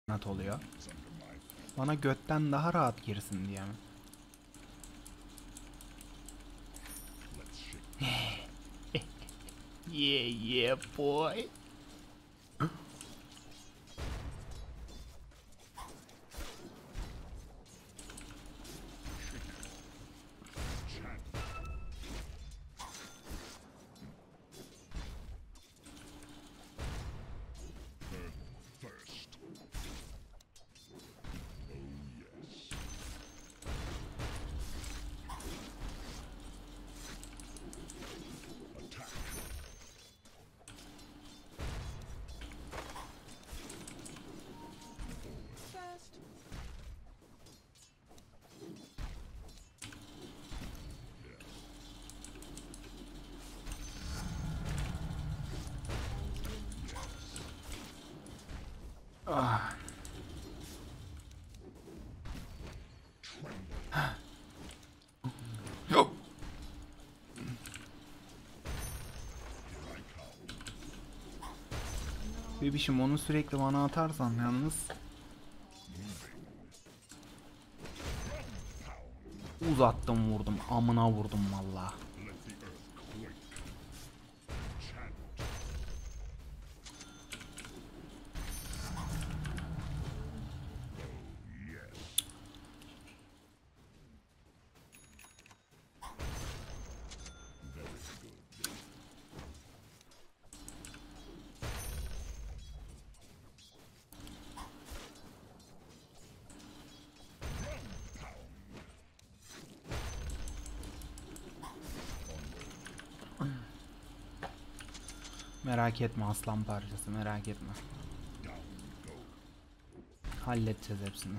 oluyor. Bana götten daha rahat girsin diye mi? Yeah, yeah, boy. Ah. Yok. Bebişim onu sürekli bana atarsan yalnız uzattım vurdum amına vurdum valla. Merak etme aslan parçası, merak etme. Halledeceğiz hepsini.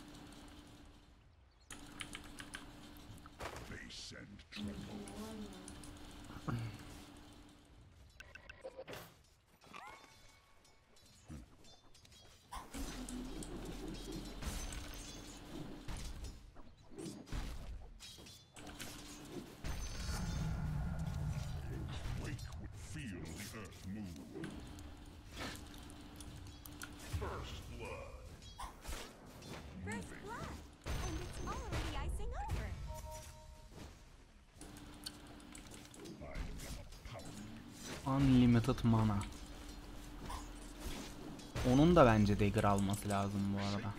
Unlimited mana. Onun da bence dagger alması lazım bu arada.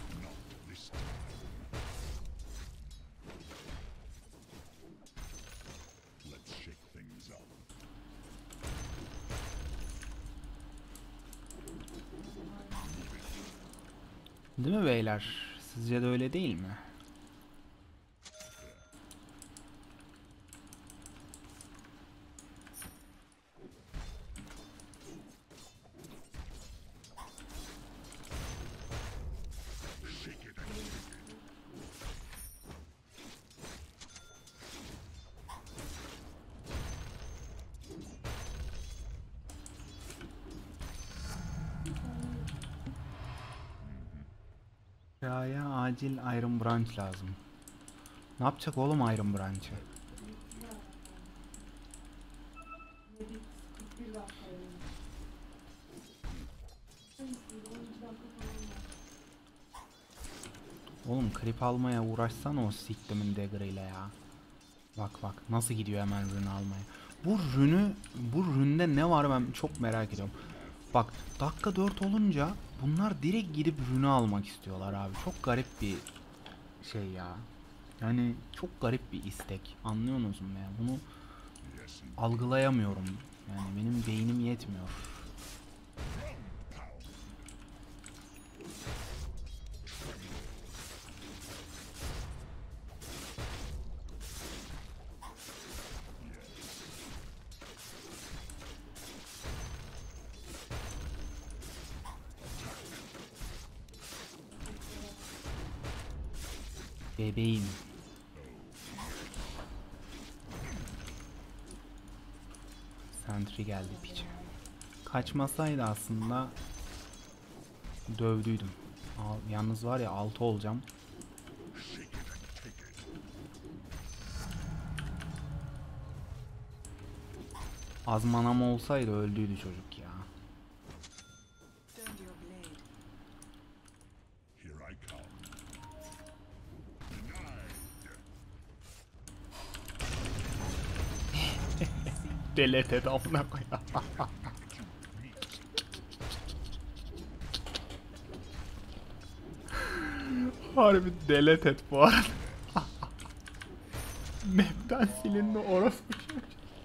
Değil mi beyler? Sizce de öyle değil mi? Ya acil Iron Branch lazım. Ne yapacak oğlum Iron Branch'ı? Oğlum creep almaya uğraşsana o siktimin dagger'ıyla ya. Bak bak nasıl gidiyor hemen rune almaya. Bu ründe ne var ben çok merak ediyorum. Bak dakika 4 olunca bunlar direkt gidip rune almak istiyorlar abi. Çok garip bir şey ya. Yani çok garip bir istek. Anlıyorsunuz mu ya? Bunu algılayamıyorum. Yani benim beynim yetmiyor. Bebeğim. Sentry geldi piç. Kaçmasaydı aslında dövdüydüm. Yalnız var ya 6 olacağım. Az manam olsaydı öldüydü çocuk ya. Delete et amına koy. Harbi delete et bu arada. Map'ten silindi orospu çocuğu.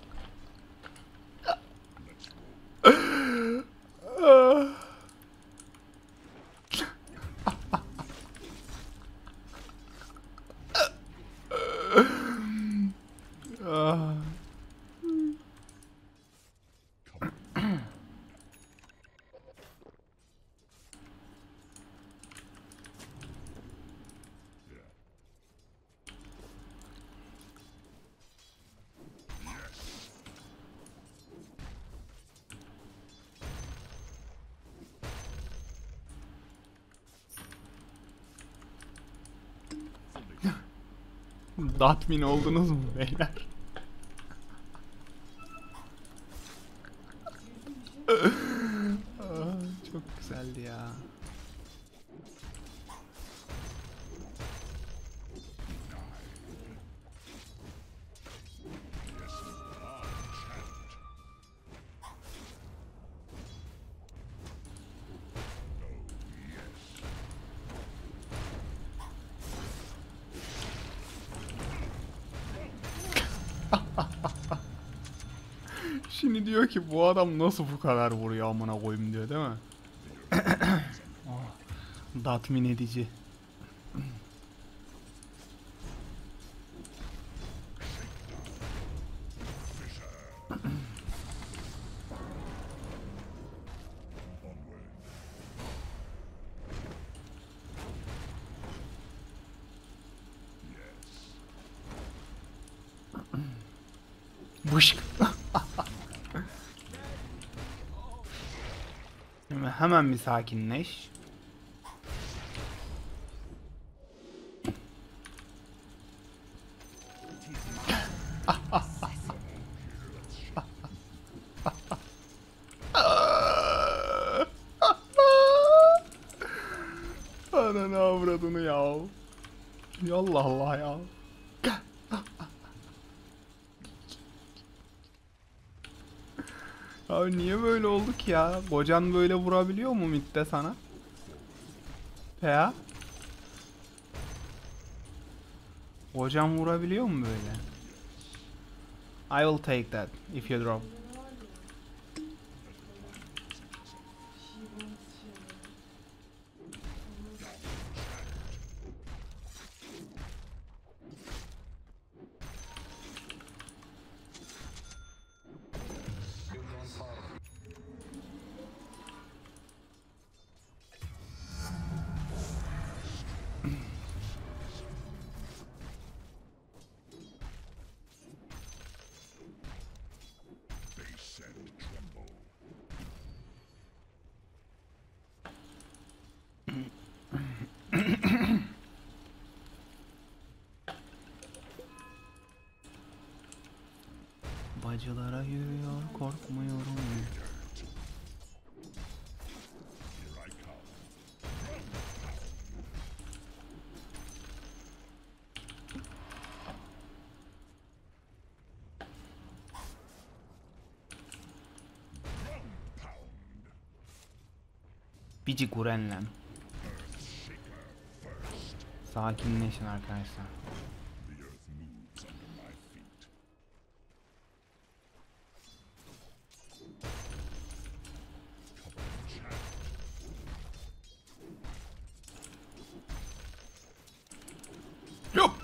Tatmin oldunuz mu beyler? Çok güzeldi ya. Şimdi diyor ki bu adam nasıl bu kadar vuruyor amına koyayım diyor değil mi? Oh, tatmin edici. Bışk. Hemen bir sakinleş. Ananı avradını ya. Yallah Allah ya. Abi niye böyle olduk ya? Kocan böyle vurabiliyor mu midde sana? Ya? Kocan vurabiliyor mu böyle? I will take that if you drop. Bacılara yürüyor, korkmuyorum. Bici Guren'le. Sakinleşin arkadaşlar. Yok.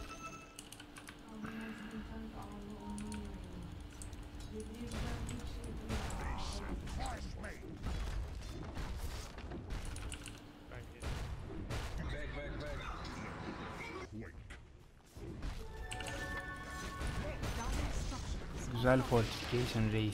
Güzel fortification reis.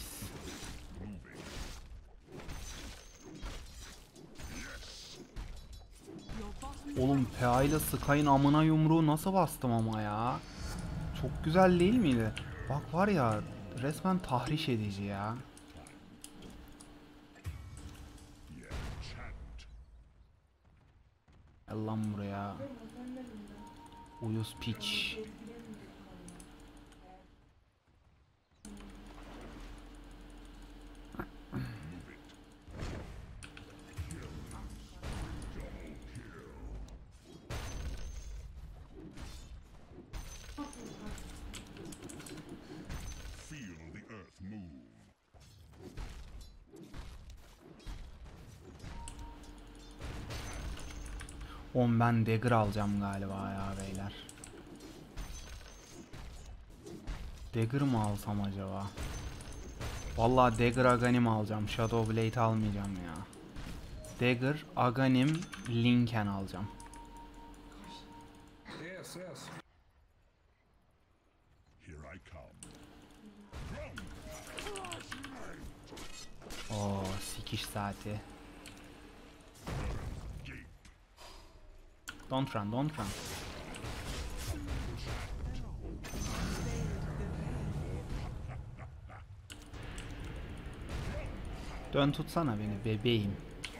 Oğlum PA ile Sky'ın amına yumruğu nasıl bastım ama ya. Çok güzel değil miydi? Bak var ya resmen tahriş edici ya. Gel lan buraya. Uyuz piç. Oğlum ben dagger alacağım galiba ya beyler. Dagger mı alsam acaba? Vallahi Dagger Aghanim alacağım. Shadow Blade almayacağım ya. Dagger, Aghanim, Lincoln alacağım. Yes, yes. Oo, sikiş saati. Don't run, don't run. Dön tutsana beni bebeğim.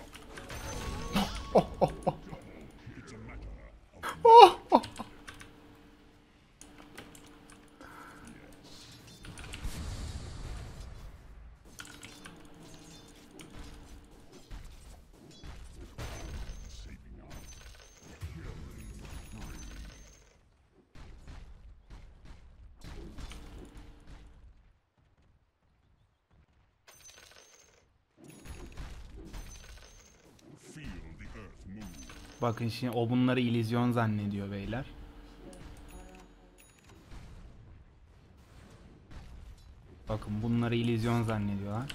Bakın şimdi o bunları illüzyon zannediyor beyler. Bakın bunları illüzyon zannediyorlar.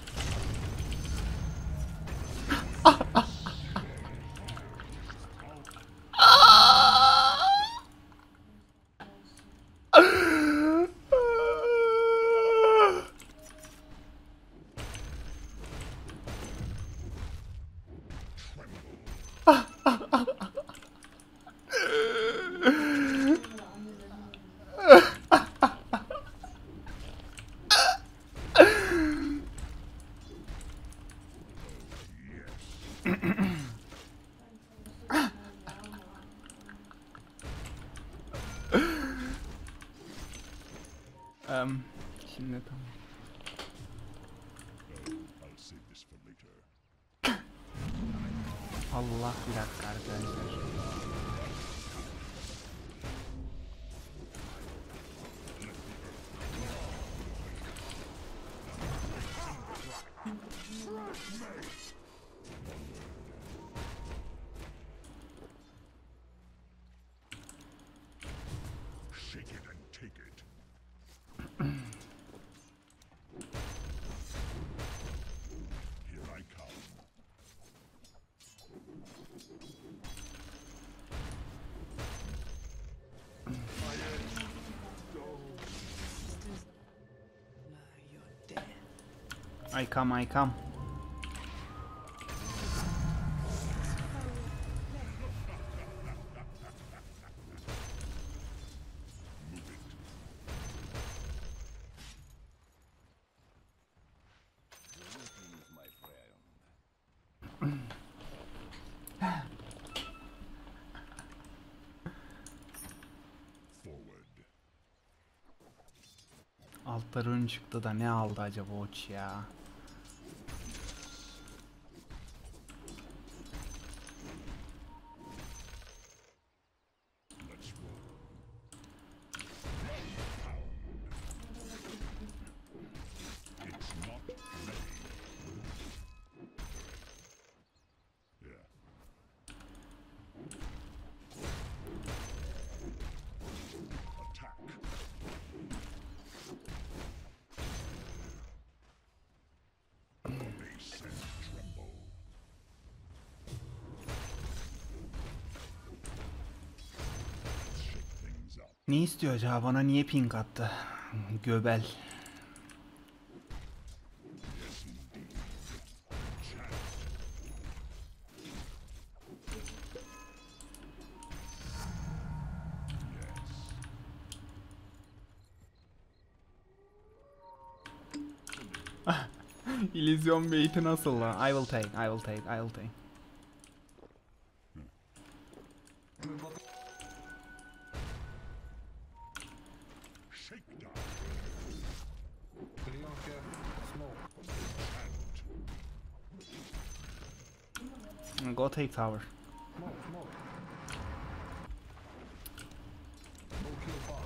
Şimdi tamam. Allah bir dakika arkadaşlar. I come. Altta rün çıktı da ne aldı acaba Oç ya? Ne istiyor acaba? Bana niye ping attı? Göbel. İllüzyon bait'i nasıl lan? I will take. Priyanka, smoke. Go take tower. Smoke. Go kill farm.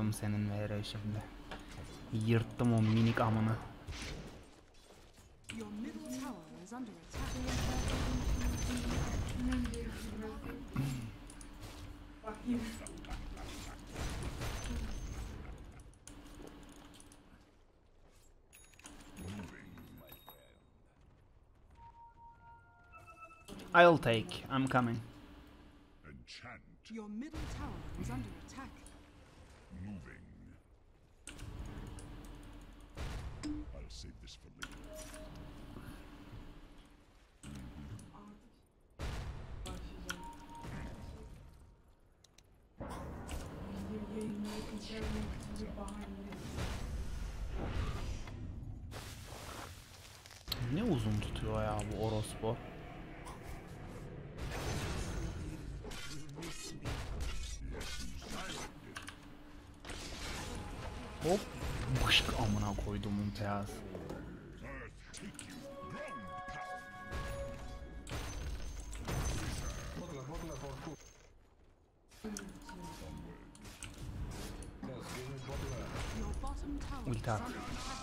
Yırtarım senin VR şimdi. Yırttım o minik amını. Your middle tower is under attack. I'll take. I'm coming. Enchant. Your middle tower is under attack. Moving. I'll save this for later. Ne uzun tutuyor ya bu orospu. Hop. Bışk amına koyduğumun peyaz. Earth take you. Ground pound. Look left for food. Yes, give me bottle left. Your bottom tower Ulti is at. under attack.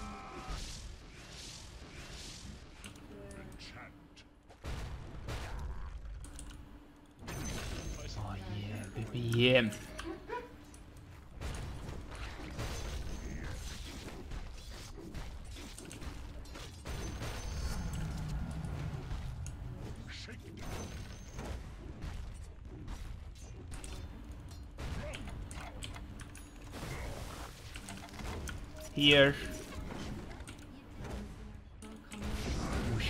Enchant. Oh yeah bebeğim. Shake down. Here. Bışk.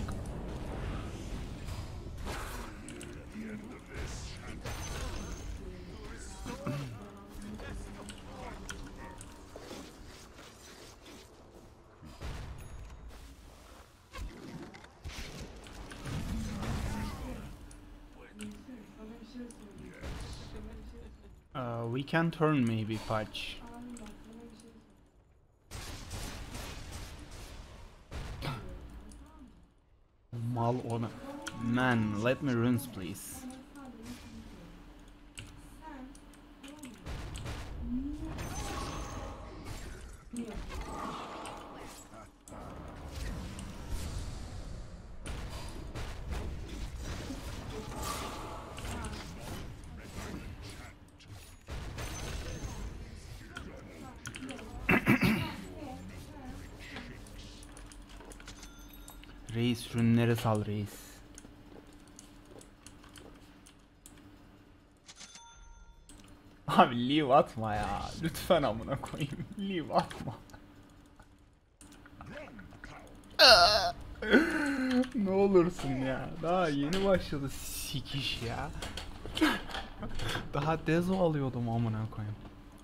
We can turn maybe patch. Mal onu. Man, let me runes please. Reis rünleri sal reis. Abi leave atma ya. Lütfen amına koyayım. Leave atma. Ne olursun ya. Daha yeni başladı sikiş ya. Daha dezo alıyordum amına koyayım.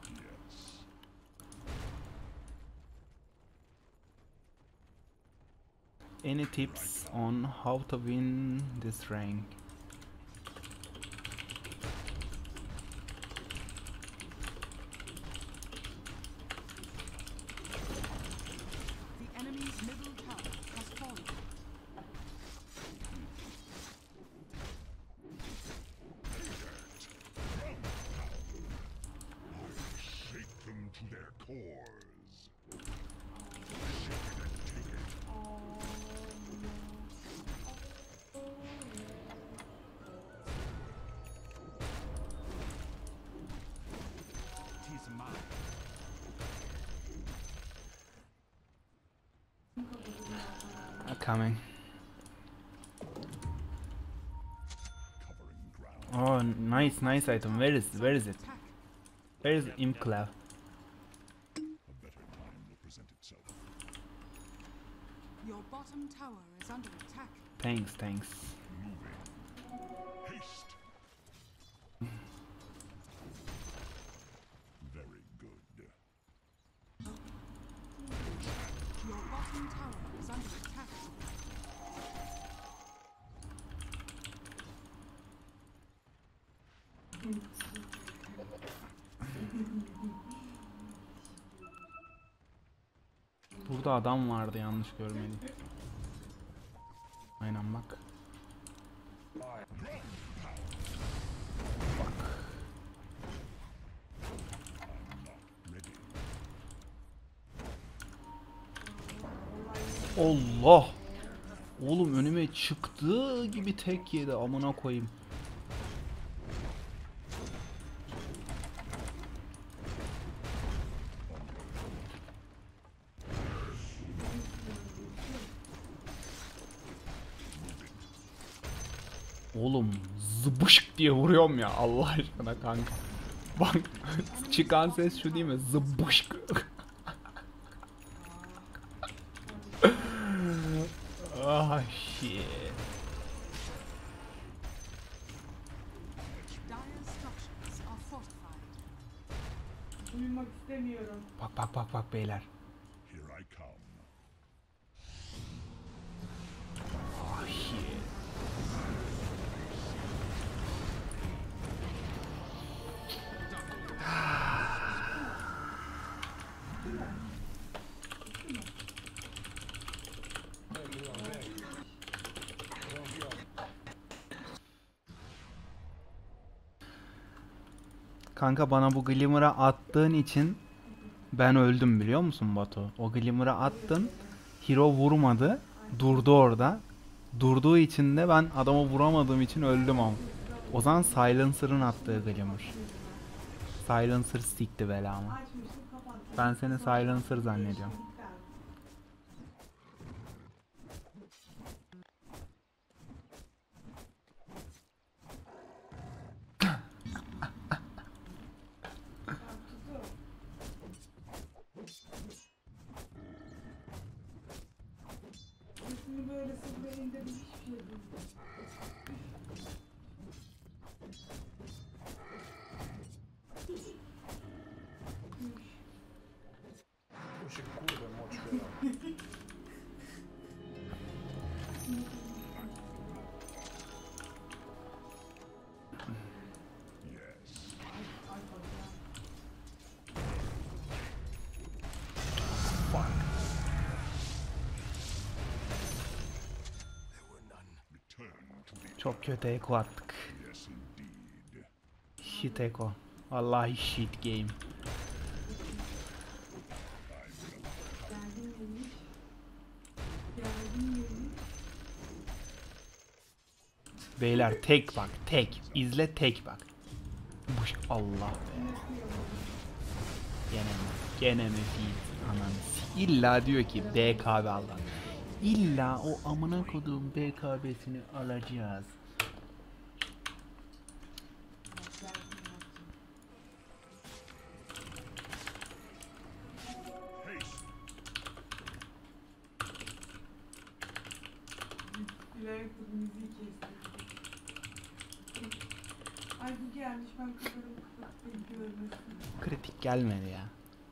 Any tips on how to win this rank? The enemy's middle tower has fallen. Shake them to their cores. Shake it and take it. Tis mine. Coming. Covering ground. Oh, nice item. Where is it? Attack. Where is Imclav? A better time will present itself. Your bottom tower is under attack. Thanks. Moving. Haste. Very good. Your bottom tower is under attack. Burada adam vardı yanlış görmedim. Aynen bak. Bak. Ready. Allah. Oğlum önüme çıktığı gibi tek yedi, amına koyayım. Oğlum zıbışk diye vuruyorum ya Allah aşkına kanka. Bak çıkan ses şu değil mi? Zıbışk. Ah shit. Dire structures are fortified. Uyumak istemiyorum. Bak bak bak bak beyler. Here I come. Ah shit. Kanka bana bu Glimmer'ı attığın için ben öldüm biliyor musun Batu? O Glimmer'ı attın, hero vurmadı, durdu orada. Durduğu için de ben adama vuramadığım için öldüm ama. O zaman Silencer'ın attığı Glimmer. Silencer sikti belamı. Açmıştım kapattım. Ben seni Silencer zannediyorum. Sesini böyle sıfıra indirdim hiçbir şey duymadım. Tu się kurwa moczkę. Return to the Çok kötü eko attık. yes indeed. Shit eko. Vallahi shit game. Geldim neymiş? Geldim neymiş? Beyler tek bak tek. İzle tek bak. Buş Allah be. Gene mi? Gene mi feed? Ananı İlla diyor ki BKB Allah. İlla o amına koduğum BKB'sini alacağız. Bilerek bu müziği kestim. Ay bu gelmiş ben kapadım kapattım görmesin. Kritik gelmedi ya.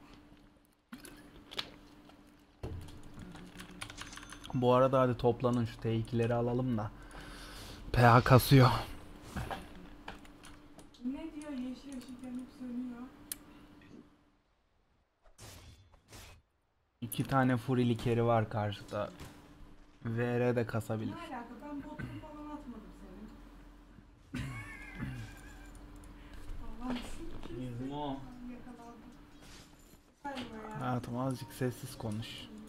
Bu arada hadi toplanın şu T2'leri alalım da. PA kasıyor. Ne diyor yeşil ışık yanıp sönüyor. 2 tane Fury keri var karşıda. VR de kasabilir. Ne alaka ben botunu falan atmadım senin. Allah'ım İzmo. yakalandım. Sayma ya. Hayatım azıcık sessiz konuş.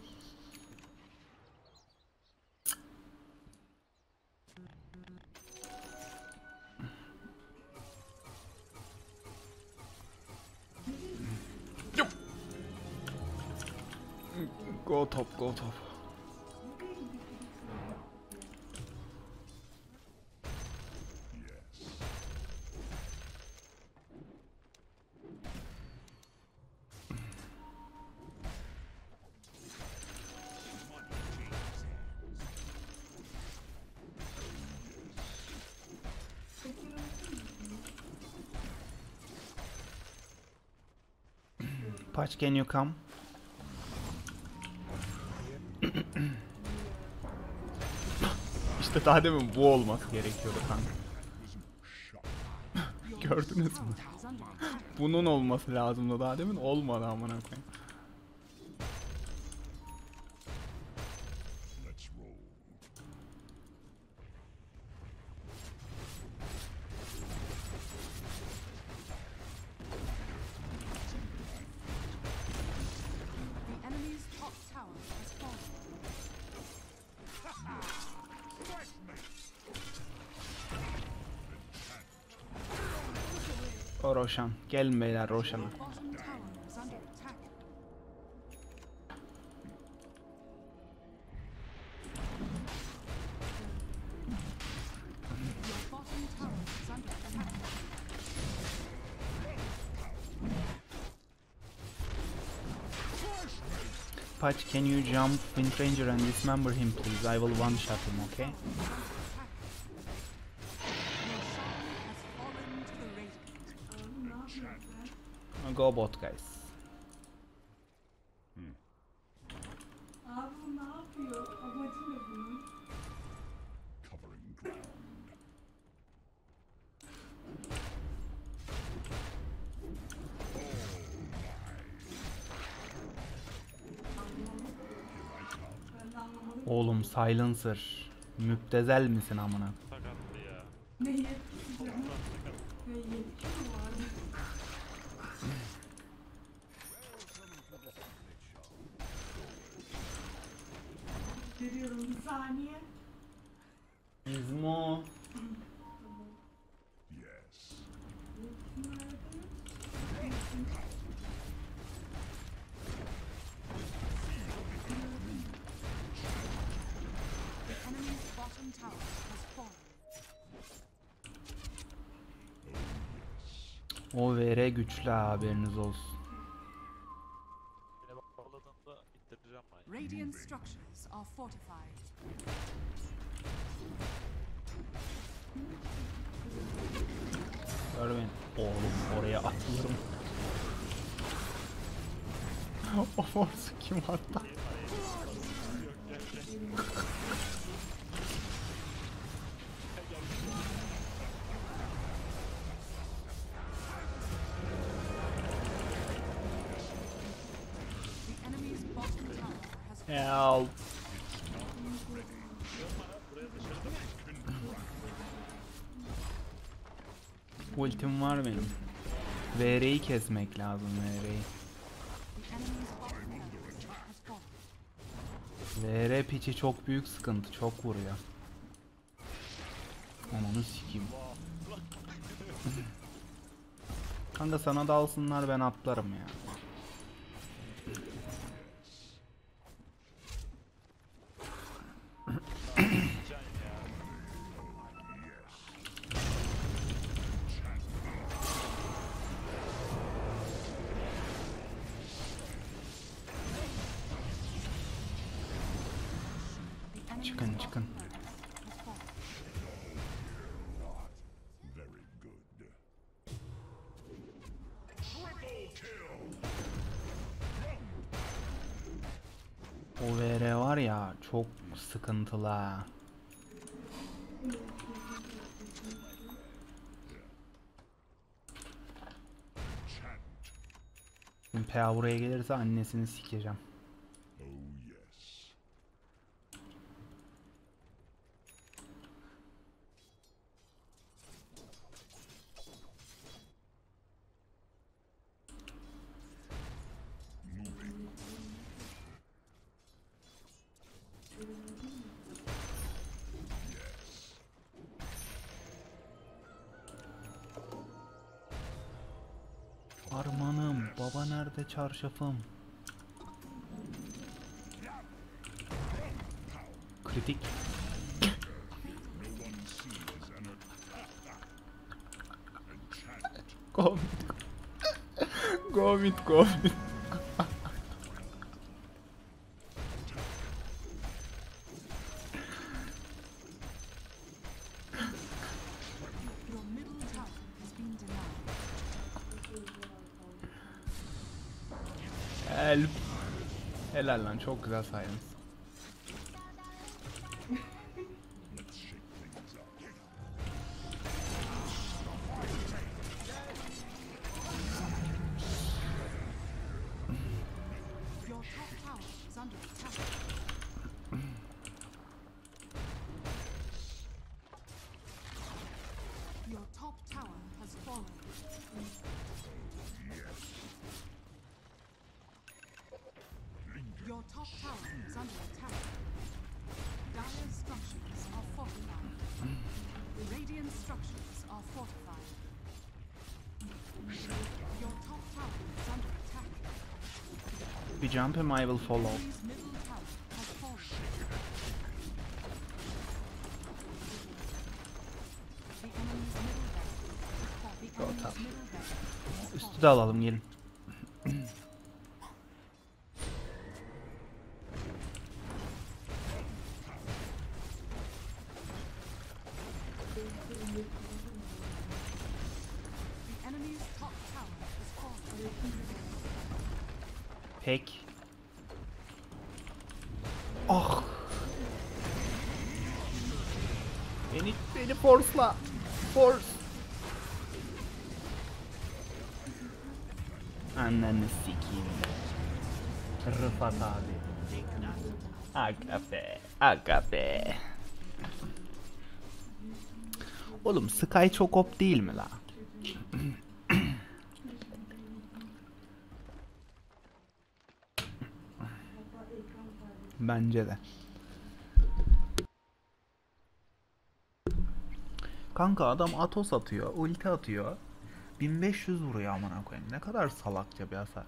Go top, go top. Patch, can you come? İşte daha demin bu olması gerekiyordu kanka. Gördünüz mü? Bunun olması lazımdı daha demin olmadı amına koyayım. Let's roll. The enemy's top tower has fallen. Go Roshan. Gelin beyler Roshan'a. Bottom tower is under attack. Your bottom tower is under attack. Patch, can you jump Wind Ranger and dismember him please? I will one shot him, okay? Your shrine has fallen to the radiant. Abi ne yapıyorsun sen? Go bot guys. Abi bu ne yapıyor? Amacı ne bunun? Covering ground. Ben de anlamadım. Oğlum Silencer. Müptezel misin amına? Sakattı ya. Neyi? Ve yedik mi vardı? Geliyorum bir saniye. İzmo. Yes. The enemy's bottom tower has fallen. O VR güçlü haberiniz olsun. Beni bağladığında ittireceğim ben. Radiant structures are fortified. Gör beni. Oğlum oraya atılırım. O force'u kim attı? The enemy's bottom tower has fallen. Help. Ultim var benim. VR'yi kesmek lazım VR'yi. The enemy's bottom tower has fallen. VR piçi çok büyük sıkıntı, çok vuruyor. Ananı sikeyim. Kanka sana da alsınlar ben atlarım ya. The enemy's Çıkın çıkın. has fallen. Very good. O VR var ya çok sıkıntılı ha. Şimdi PA buraya gelirse annesini sikeceğim. Oh yes. Armanım, baba nerede çarşafım? Kritik. Go mid. Go mid, go mid. Your middle tower has been denied. Help. Helal lan çok güzel silence. Let's shake things up. Your top tower is under attack. Your top tower has fallen. Your top tower is under attack. Dire structures are fortified. Radiant structures are fortified. If you jump him, I will follow. Enemy's middle tower has fallen. The enemy's middle barracks. The enemy's top. middle barracks has Üstü de alalım gelin. The enemy's top tower has fallen. Pek. Ah. Beni force'la. Force. Anneni sikeyim. Rıfat abi. Aga be. Aga be. Oğlum Sky çok op değil mi la? Bence de. Kanka adam Atos atıyor, ulti atıyor. 1500 vuruyor amına koyayım. Ne kadar salakça bir hasar.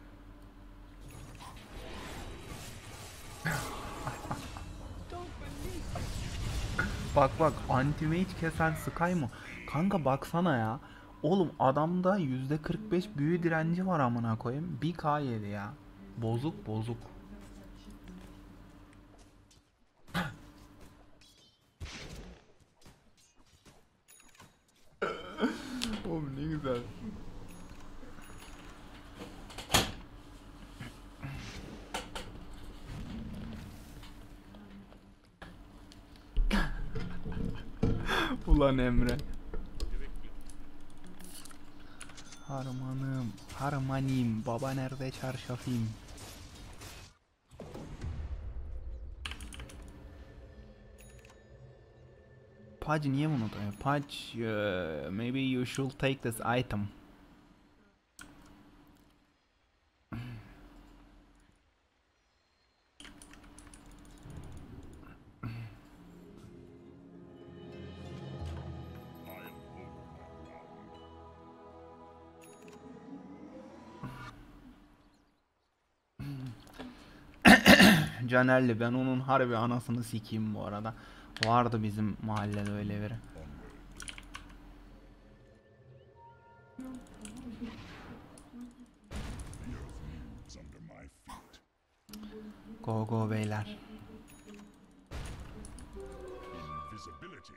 Bak bak, anti-mage kesen Sky mı? Kanka baksana ya. Oğlum adamda %45 büyü direnci var amına koyayım. 1k yedi ya. Bozuk bozuk. Oğlum ne güzel. Ulan Emre. Harmanım, harmanim, baba nerede çarşafim? Pudge niye bunu da? Pudge, maybe you should take this item. Canerli, ben onun harbi anasını sikeyim bu arada. Vardı bizim mahallede öyle biri. It's under my feet. Go go beyler. Invisibility.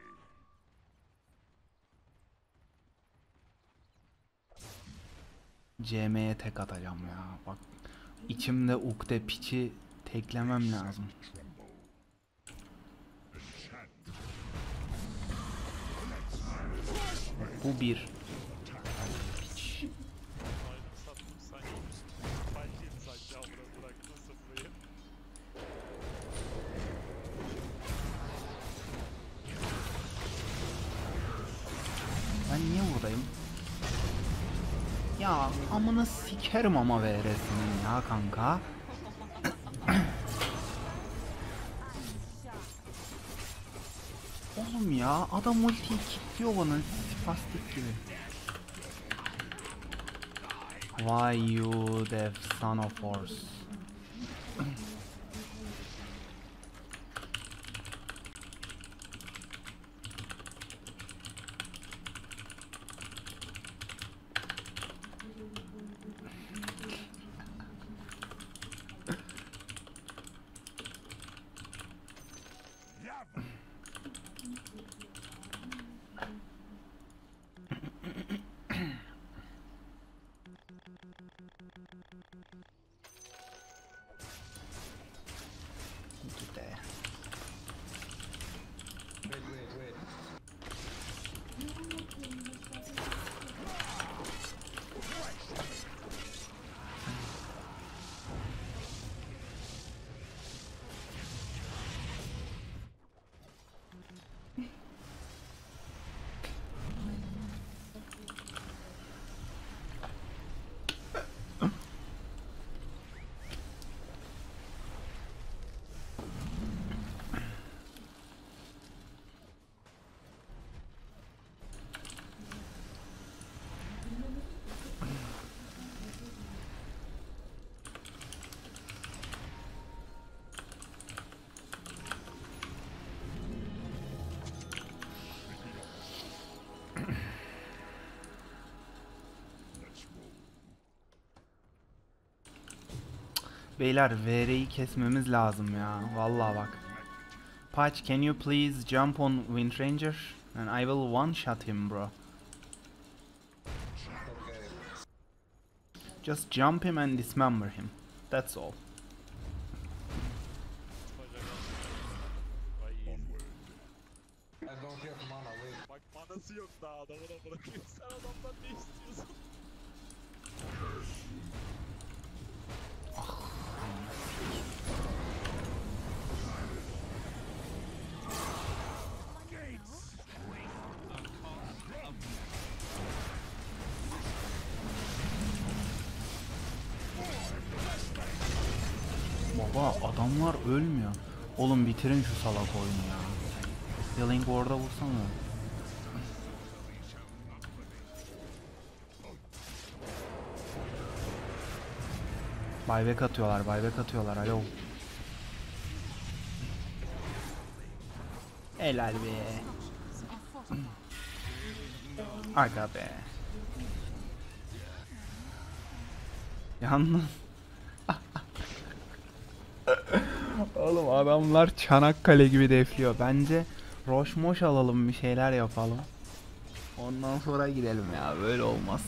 CM'ye tek atacağım ya. Bak içimde ukde piçi teklemem lazım. Tremble. Enchant. Bu bir. Piç. Aynen sattım sanki. Fight yedi sanki amına bıraktın sıfırıyı. Ben niye buradayım? Ya amına sikerim ama VR'sinin ya kanka. Oğlum ya adam ultiyi kilitliyor bana spastik gibi. Why you dev son of horse? Gide. Wait. Beyler VR'yi kesmemiz lazım ya. Vallahi bak. Patch, can you please jump on Wind Ranger? And I will one shot him, bro. Okay. Just jump him and dismember him. That's all. Vay iyi. I don't have mana, wait. Bak manası yok daha adamına bırakayım. Sen adamdan ne istiyorsun? Baba adamlar ölmüyor. Oğlum bitirin şu salak oyunu ya. Healing Ward'a vursana. Buyback atıyorlar, buyback atıyorlar. Alo. Helal be. Structures are fortified. Aga be. Yalnız. Oğlum adamlar Çanakkale gibi defliyor. Bence Roşmoş alalım, bir şeyler yapalım. Ondan sonra gidelim ya. Böyle olmaz.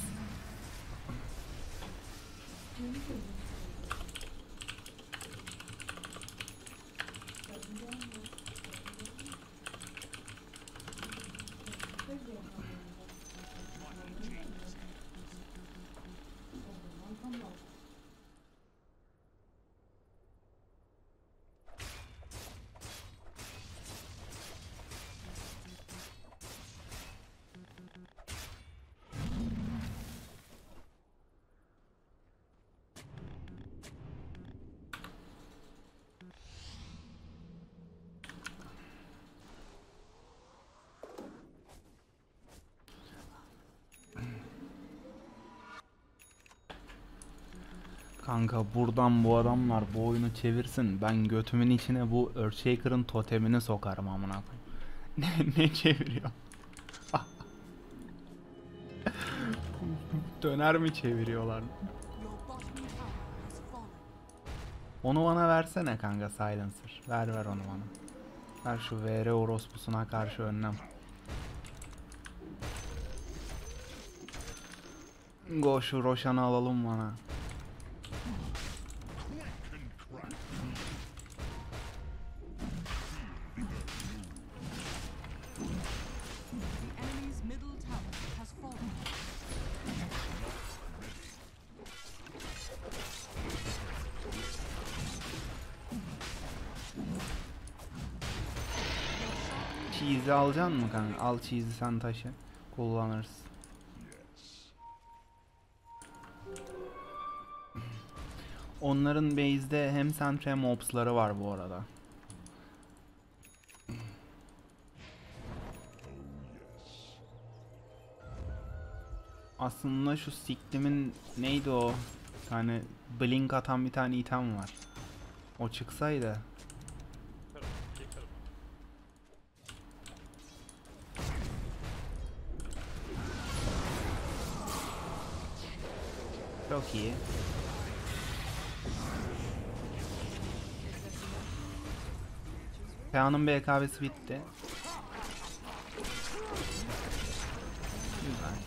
Kanka buradan bu adamlar bu oyunu çevirsin. Ben götümün içine bu Earthshaker'ın totemini sokarım amına koyayım. Ne çeviriyor? Döner mi çeviriyorlar? Your bottom tower has fallen. Onu bana versene kanka, Silencer. Ver onu bana. Ver şu VR orospusuna karşı önlem. Go şu Roshan'ı alalım bana. The enemy's middle tower has fallen. Cheese'i alacaksın mı kanka? Al cheese'i, sen taşı. Kullanırız. Onların base'de hem sentry hem ops'ları var bu arada. Aslında şu siktimin neydi o? Yani blink atan bir tane item var. O çıksaydı. Yakarım, yakarım. Çok iyi. Kaan'ın BKB'si bitti. Güzel.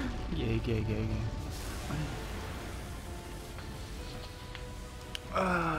Radiant G. Ah.